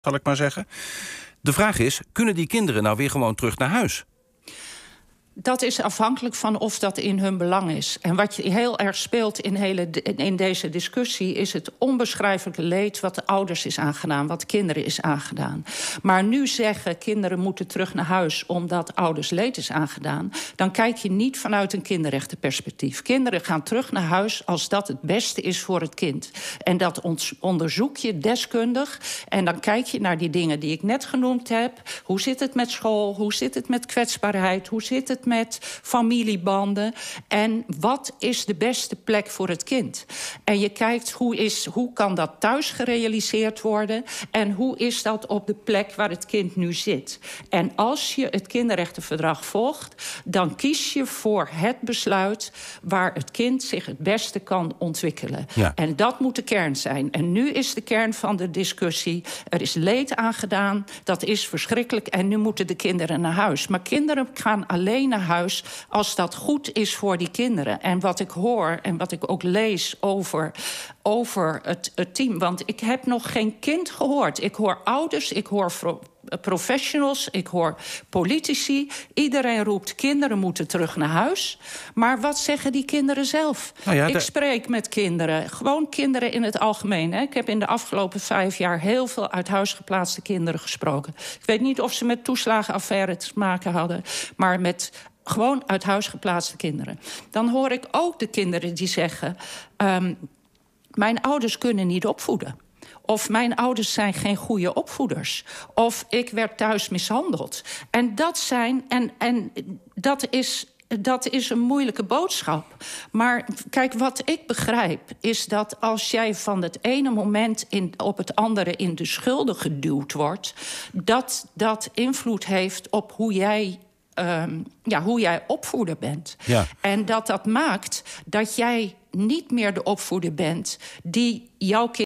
zal ik maar zeggen. De vraag is, kunnen die kinderen nou weer gewoon terug naar huis? Dat is afhankelijk van of dat in hun belang is. En wat heel erg speelt in deze discussie is het onbeschrijfelijke leed wat de ouders is aangedaan, wat de kinderen is aangedaan. Maar nu zeggen kinderen moeten terug naar huis omdat ouders leed is aangedaan, dan kijk je niet vanuit een kinderrechtenperspectief. Kinderen gaan terug naar huis als dat het beste is voor het kind. En dat onderzoek je deskundig. En dan kijk je naar die dingen die ik net genoemd heb. Hoe zit het met school? Hoe zit het met kwetsbaarheid? Hoe zit het met familiebanden? En wat is de beste plek voor het kind? En je kijkt hoe kan dat thuis gerealiseerd worden? En hoe is dat op de plek waar het kind nu zit? En als je het kinderrechtenverdrag volgt, dan kies je voor het besluit waar het kind zich het beste kan ontwikkelen. Ja. En dat moet de kern zijn. En nu is de kern van de discussie, er is leed aangedaan, dat is verschrikkelijk en nu moeten de kinderen naar huis. Maar kinderen gaan alleen naar huis als dat goed is voor die kinderen. En wat ik hoor en wat ik ook lees over het team, want ik heb nog geen kind gehoord. Ik hoor ouders, ik hoor professionals, ik hoor politici. Iedereen roept, kinderen moeten terug naar huis. Maar wat zeggen die kinderen zelf? Nou ja, ik spreek met kinderen, gewoon kinderen in het algemeen. Hè. Ik heb in de afgelopen 5 jaar heel veel uit huis geplaatste kinderen gesproken. Ik weet niet of ze met toeslagenaffaire te maken hadden, maar met gewoon uit huis geplaatste kinderen. Dan hoor ik ook de kinderen die zeggen, mijn ouders kunnen niet opvoeden. Of mijn ouders zijn geen goede opvoeders. Of ik werd thuis mishandeld. En dat is een moeilijke boodschap. Maar kijk, wat ik begrijp is dat als jij van het ene moment op het andere in de schulden geduwd wordt, dat invloed heeft op hoe jij opvoeder bent. Ja. En dat maakt dat jij niet meer de opvoeder bent die jouw kind